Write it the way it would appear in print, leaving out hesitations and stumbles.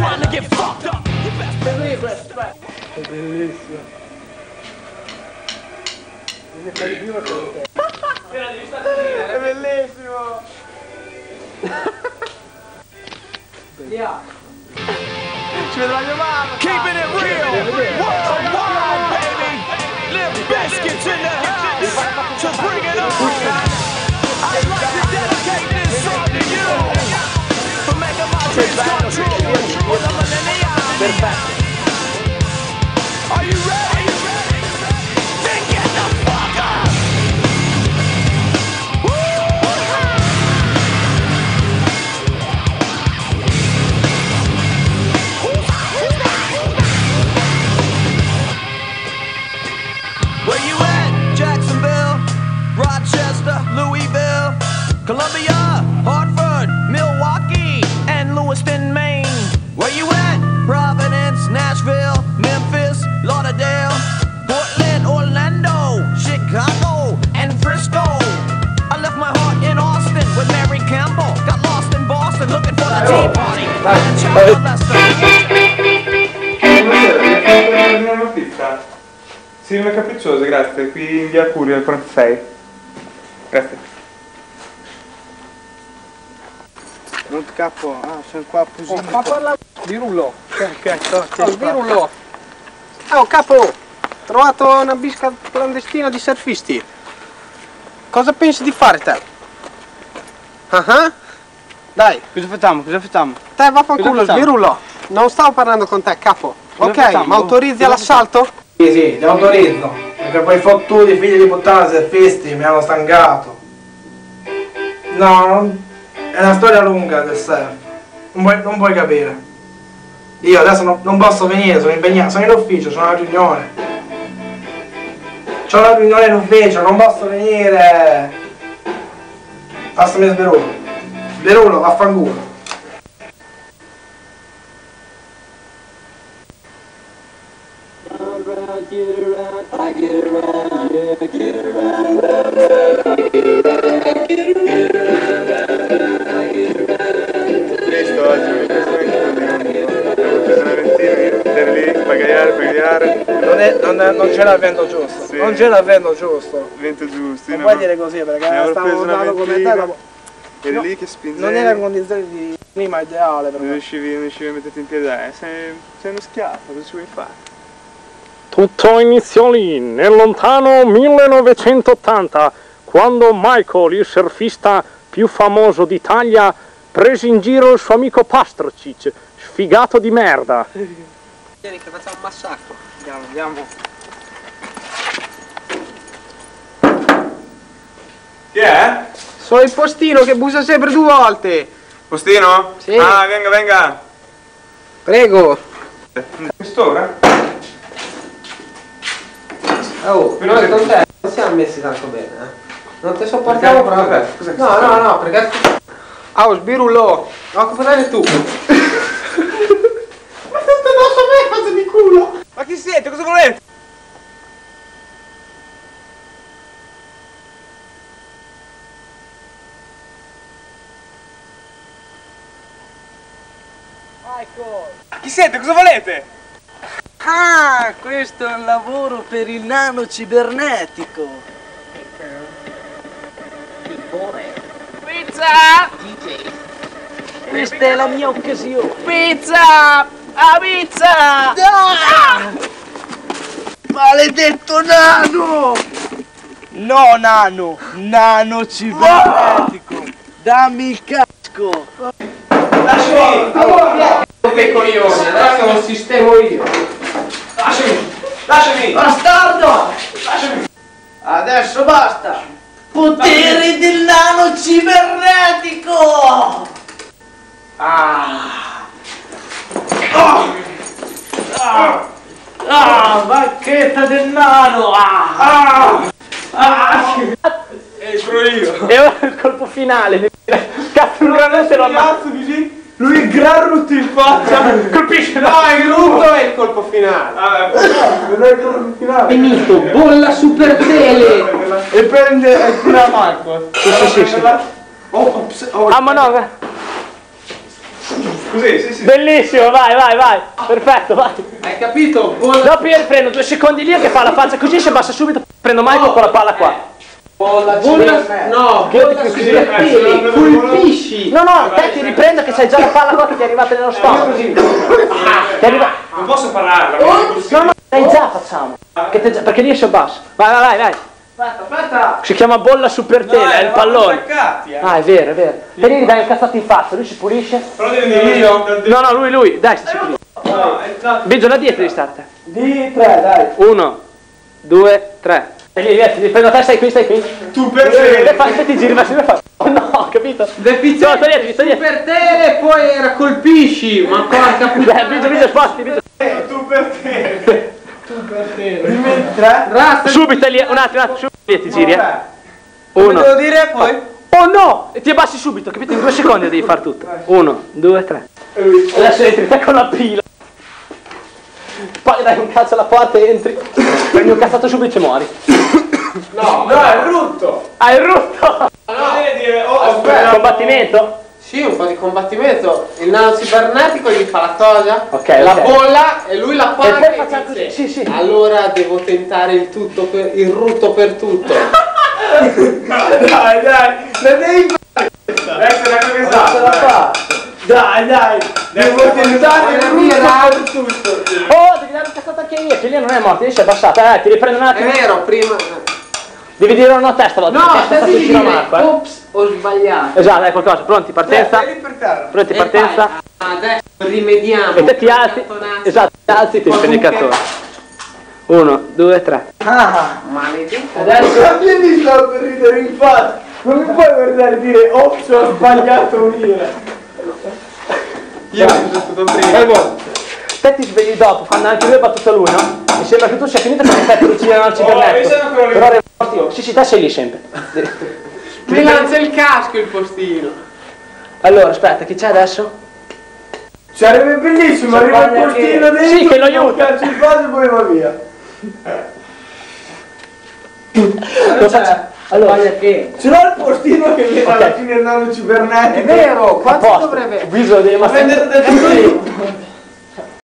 trying to get fucked up. È bellissimo. È bellissimo. Yeah. Ci vedrà mia mamma. Keeping it real, worldwide, baby. Limp Bizkit's in the house. So bring it on. I'd like to dedicate this song to you for making my dreams come true. For the millennials. Are you ready? Then get the fuck up. Where you at? Jacksonville, Rochester, Louisville, Columbia, Hartford, Milwaukee, and Lewiston, Maine. Where you at? Providence, Nashville, Memphis, Lauderdale, Portland, Orlando, Chicago, and Frisco. I left my heart in Austin with Mary Campbell. Got lost in Boston looking for the Tea Party. And Child Una pizza. Sì, una capricciosa, grazie. Qui in via Curia, 46. Grazie. Non capo, sono qua così. Ma parla di rullo. Sbirullo. Oh capo, ho trovato una bisca clandestina di surfisti. Cosa pensi di fare te? Dai, Cosa facciamo? te vaffanculo, sbirullo. Non stavo parlando con te, capo. Ok, ma autorizzi all'assalto? Sì, ti autorizzo, perché quei fottuti figli di puttana surfisti mi hanno stancato. No, è una storia lunga del surf, non puoi capire. Io adesso non posso venire, sono impegnato, sono in ufficio, c'ho una riunione. C'ho una riunione in ufficio, non posso venire. Passami sberulo. Sberulo, vaffanculo. Questo oggi mi piace una ventina, lì, pagare. Non c'era il vento giusto, Sì. non c'era il vento giusto. Vento giusto. Non puoi dire così perché stavo andando come te dopo. Eri lì che spingevi. Non era in condizioni di clima ideale per Non me. riuscivi a metterti in piedi. Sei uno schiaffo, cosa ci vuoi fare? Tutto iniziò lì, nel lontano 1980, quando Michael, il surfista più famoso d'Italia, prese in giro il suo amico Pastrocic, sfigato di merda. Vieni che facciamo un massacro. Andiamo. Chi è? Sono il postino che bussa sempre 2 volte. Postino? Sì. Ah, venga. Prego. Quest'ora? Oh, noi con te non siamo messi tanto bene, Non ti sopportiamo proprio. No, perché... Oh, sbirullo, occupate tu. Ma stai addosso a me, cazzo di culo. Ma chi siete? Cosa volete? Chi siete? Cosa volete? Ah, questo è un lavoro per il nano cibernetico. Pizza! Questa è la mia occasione. Pizza! A pizza! Maledetto nano! No nano, nano cibernetico. Dammi il casco. Che coglione, adesso lo sistemo io. Lasciami! Bastardo! Adesso basta! Poteri del nano cibernetico! Bacchetta del nano! Sono io! E ora il colpo finale, cazzo un granate lo ammazzo. Lui il gran rutto in faccia. Colpisce No, il rutto è il colpo finale. Non è il colpo finale. Finito, bolla super tele! E prende e tira Marco. Ah ma no, Così, sì. Bellissimo, vai. Perfetto, vai. Hai capito? Bolla. Dopo io riprendo 2 secondi lì che fa la faccia così, si abbassa subito, prendo Michael con la palla qua. Bolla, no, Che io ti bolla sui chiudo. rettili, colpisci. No, te ti riprendo che c'hai già la palla qua che ti è arrivata nello stomaco. Ti è arrivata. Non posso pararla. No, dai già facciamo. Perché lì si abbassa. Vai. Aspetta. Si chiama bolla super tela, è il pallone. Attaccati, Ah, è vero. E lì gli dai un cazzato in faccia, lui si pulisce. Però devi dire io. No, lui, dai, si pulisce. Biggio da dietro di starte. Di 3, dai. 1, 2, 3. E lì, ti prendo te, stai qui. Tu per te. Ti giri, ma se ne fa. Oh no, capito? Deficiente sto dietro. per te e poi era colpisci. Ma porca puttana. Biggio, sposti, Biggio. Tu per te. Dimmi 3. Rasta. Subito lì, un attimo, subito ti giri, 1. Devo dire poi? Oh no! E ti abbassi subito, capito? In 2 secondi devi fare tutto. 1, 2, 3. Adesso entri te con la pila. Poi dai un calcio alla porta e entri. Prendi un cazzato subito e muori. No, è brutto. Ah, è rotto! Non devi dire, Combattimento? Sì, un po' di combattimento. Il nano cibernetico gli fa la cosa, Ok, la ok. bolla e lui la paga. E poi facciamo così, sì. Allora devo tentare il rutto per tutto. Dai, non devi fare. Ecco la cosa. Dai. Devo tentare il rutto per tutto. Oh, devi dare un cazzato anche io, che lì non è morto, lì si è abbassato. Ti riprendo un È attimo. vero, prima. Devi dire una testa alla No, testa devi vicino a dire Marco, ops, ho sbagliato. Esatto, dai qualcosa, pronti, partenza. Per terra. Pronti, E partenza. fai, adesso rimediamo. E te ti alzi. Esatto, ti alzi e ti prendi il cartone. 1, 2, 3. Maledetto. Adesso mi sto per ridere in faccia. Non mi puoi guardare e dire ops, ho sbagliato unire. Io sono stato prima. Te ti svegli dopo, quando anche lui ha battuto lui, no? Mi sembra che tu sia finito perché te ti uccidono al io cibernetico. sono ancora lì. Però arrivo io. Sì, te sei lì sempre. Mi lancia il casco il postino. Allora, aspetta, chi c'è adesso? Sarebbe bellissimo, arriva il portino dentro. Sì, che lo aiuta. Calcio in faccia e poi va via. Lo faccio. Allora, che? Ce l'ho il postino che viene alla fine il nano cibernetico. È vero, a quanto posto. dovrebbe? Bisogna Prendete del